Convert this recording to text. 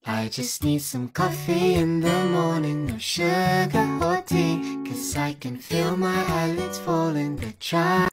I just need some coffee in the morning, no sugar or tea, 'cause I can feel my eyelids falling, but try